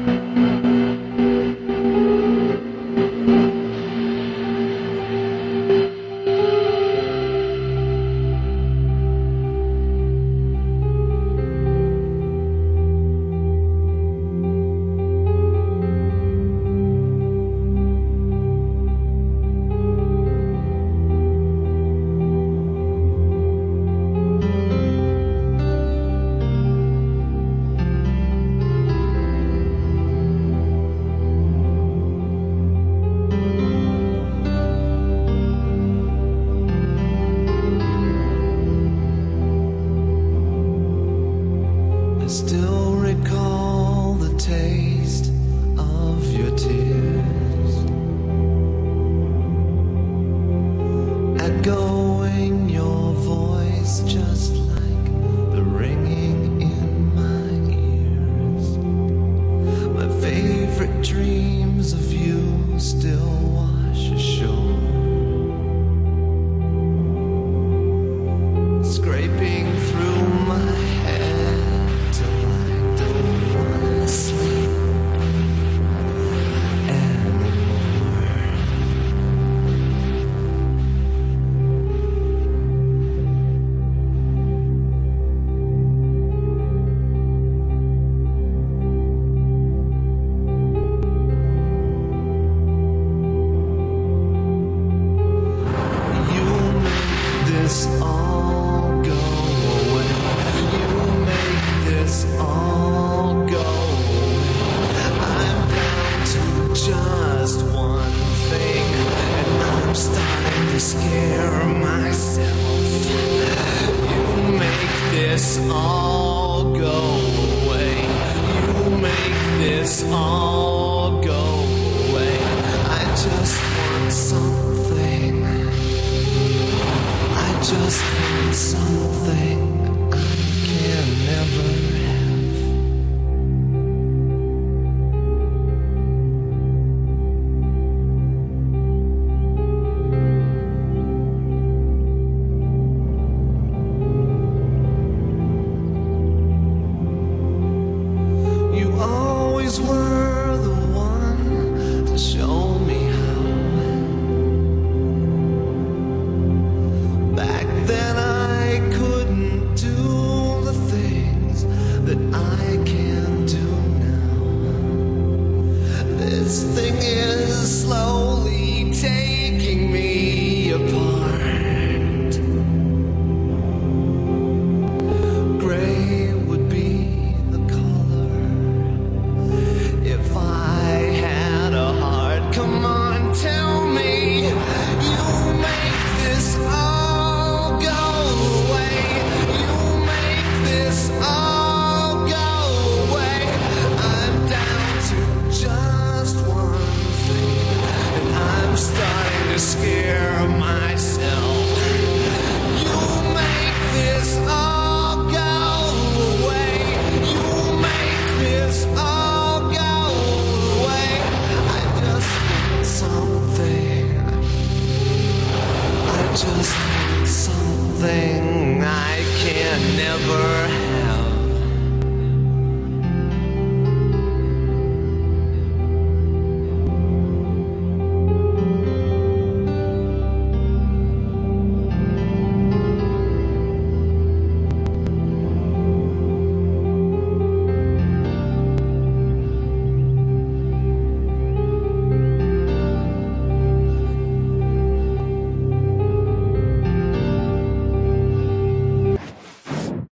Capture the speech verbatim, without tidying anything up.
Still recall the taste of your tears, echoing your voice just like the ringing in my ears. My favorite dreams of you still wash ashore, scraping through my head. This all go away. You make this all go away. I'm down to just one thing, and I'm starting to scare myself. You make this all go away. You make this all go away. I just want something. I just want something I can never have. You always were the one to show me how. Back then I couldn't do the things that I can do now. This thing is slowly taking me apart. Gray would be the color if I had a heart. Come on, tell me you make this all go away. You make this all go away. I'm down to just one thing, and I'm starting to scare myself. You make this all go away. You make this all go away. I just want something. I just want something I can never have.